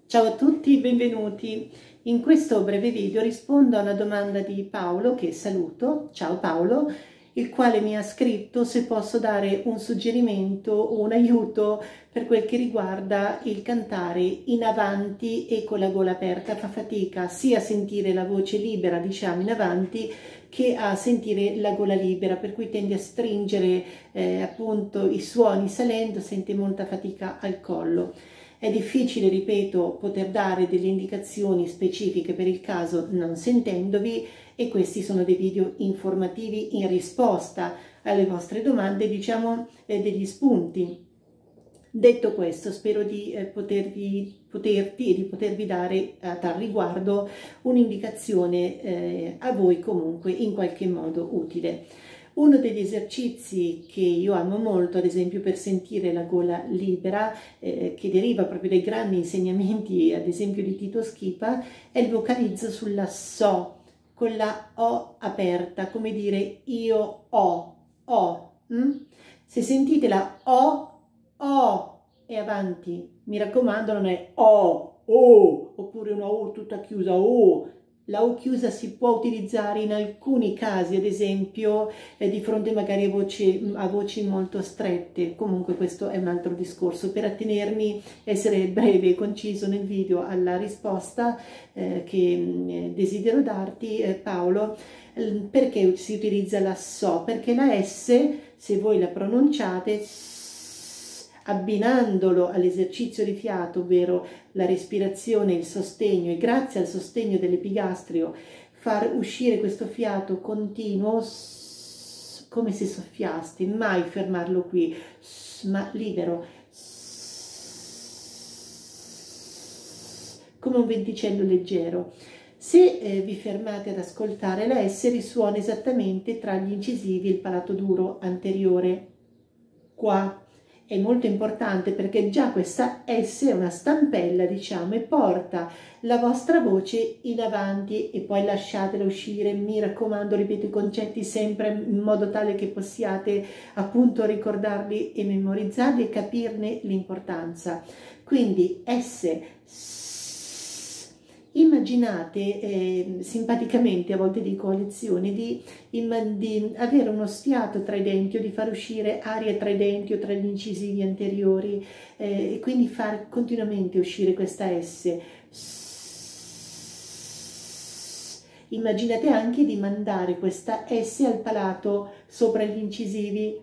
Ciao a tutti, benvenuti. In questo breve video rispondo a una domanda di Paolo, che saluto. Ciao Paolo, il quale mi ha scritto se posso dare un suggerimento o un aiuto per quel che riguarda il cantare in avanti e con la gola aperta. Fa fatica sia a sentire la voce libera, diciamo, in avanti, che a sentire la gola libera, per cui tende a stringere appunto i suoni salendo, sente molta fatica al collo. È difficile, ripeto, poter dare delle indicazioni specifiche per il caso non sentendovi, e questi sono dei video informativi in risposta alle vostre domande, degli spunti. Detto questo, spero di potervi dare a tal riguardo un'indicazione a voi comunque in qualche modo utile. Uno degli esercizi che io amo molto, ad esempio per sentire la gola libera, che deriva proprio dai grandi insegnamenti, ad esempio di Tito Schipa, è il vocalizzo sulla So, con la O aperta, come dire io ho. Se sentite la O e avanti, mi raccomando, non è O, oppure una O tutta chiusa, O. La O chiusa si può utilizzare in alcuni casi, ad esempio di fronte magari a voci molto strette. Comunque questo è un altro discorso. Per attenermi, essere breve e conciso nel video alla risposta che desidero darti, Paolo, perché si utilizza la So? Perché la S, se voi la pronunciate, abbinandolo all'esercizio di fiato, ovvero la respirazione, il sostegno, e grazie al sostegno dell'epigastrio far uscire questo fiato continuo, come se soffiasti, mai fermarlo qui, ma libero, come un venticello leggero. Se vi fermate ad ascoltare, la S risuona esattamente tra gli incisivi e il palato duro anteriore, qua. È molto importante perché già questa S è una stampella, diciamo, e porta la vostra voce in avanti, e poi lasciatela uscire. Mi raccomando, ripeto i concetti sempre in modo tale che possiate appunto ricordarli e memorizzarli e capirne l'importanza. Quindi S. Immaginate simpaticamente, a volte dico a lezioni, di avere uno sfiato tra i denti, o di far uscire aria tra i denti o tra gli incisivi anteriori, e quindi far continuamente uscire questa S. Immaginate anche di mandare questa S al palato sopra gli incisivi,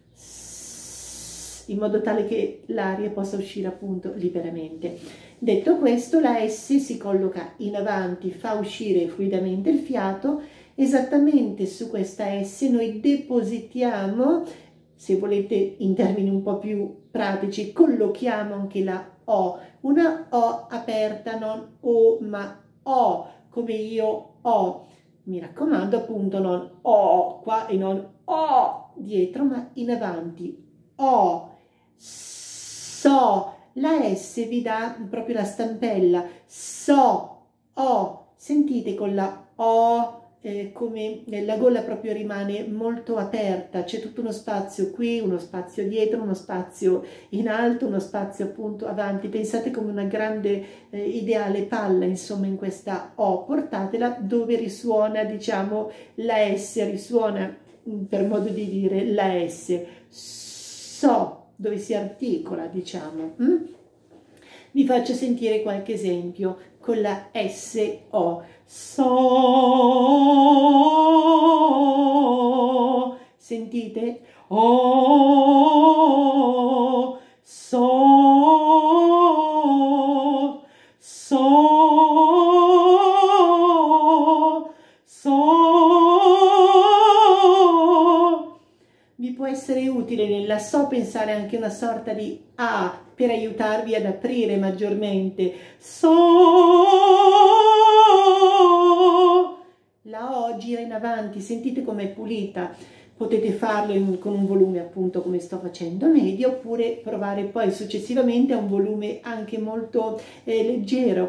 in modo tale che l'aria possa uscire appunto liberamente. Detto questo, la S si colloca in avanti, fa uscire fluidamente il fiato. Esattamente su questa S noi depositiamo, se volete in termini un po' più pratici, collochiamo anche la O, una O aperta, non O ma O, come io ho. Mi raccomando appunto, non O qua e non O dietro, ma in avanti. O, So. La S vi dà proprio la stampella, So, O. Sentite con la O come la gola proprio rimane molto aperta, c'è tutto uno spazio qui, uno spazio dietro, uno spazio in alto, uno spazio appunto avanti. Pensate come una grande ideale palla, insomma, in questa O. Portatela dove risuona, diciamo, la S, risuona, per modo di dire, la S. So, dove si articola, diciamo. Vi faccio sentire qualche esempio con la S-O. So. Sentite? O. So. So. So. Vi può essere utile nella So pensare anche una sorta di A per aiutarvi ad aprire maggiormente. So. La O gira in avanti, sentite com'è pulita. Potete farlo con un volume appunto come sto facendo medio, oppure provare poi successivamente a un volume anche molto leggero.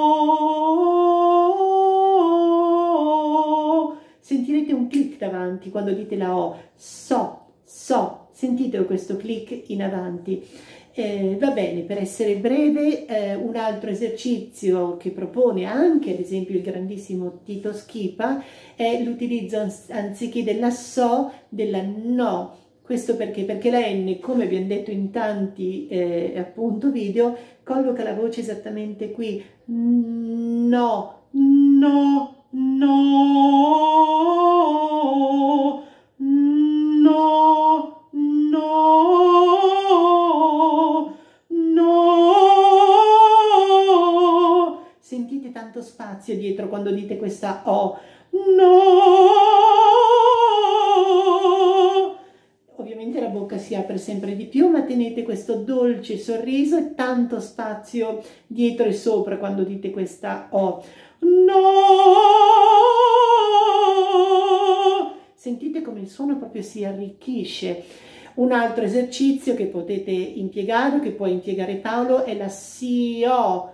Sentirete un click davanti quando dite la O, so, so, sentite questo click in avanti. Va bene, per essere breve, un altro esercizio che propone anche, ad esempio, il grandissimo Tito Schipa è l'utilizzo anziché della so, della no. Questo perché? Perché la N, come abbiamo detto in tanti appunto video, colloca la voce esattamente qui. No, no, no, no, no, no. Sentite tanto spazio dietro quando dite questa O. No. Ovviamente la bocca si apre sempre di più, ma tenete questo dolce sorriso e tanto spazio dietro e sopra quando dite questa O. No! Sentite come il suono proprio si arricchisce. Un altro esercizio che potete impiegare, che può impiegare Paolo, è la SIO.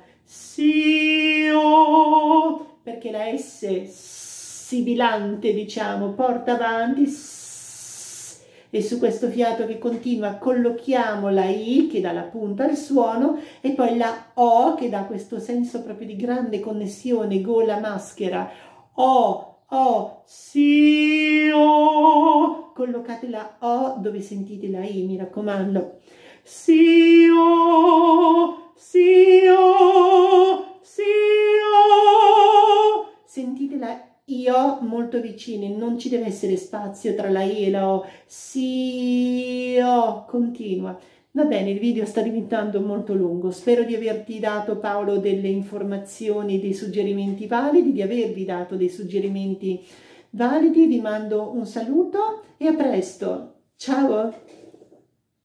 SIO, perché la S sibilante, diciamo, porta avanti, e su questo fiato che continua collochiamo la I che dà la punta al suono e poi la O che dà questo senso proprio di grande connessione gola-maschera. O, O, si, O. Collocate la O dove sentite la I, mi raccomando. Si, O, si, O, si, O. Sentite la I-O molto vicini, non ci deve essere spazio tra la I e la O. Si-O, continua. Va bene, il video sta diventando molto lungo. Spero di averti dato, Paolo, delle informazioni, dei suggerimenti validi, di avervi dato dei suggerimenti validi. Vi mando un saluto e a presto. Ciao!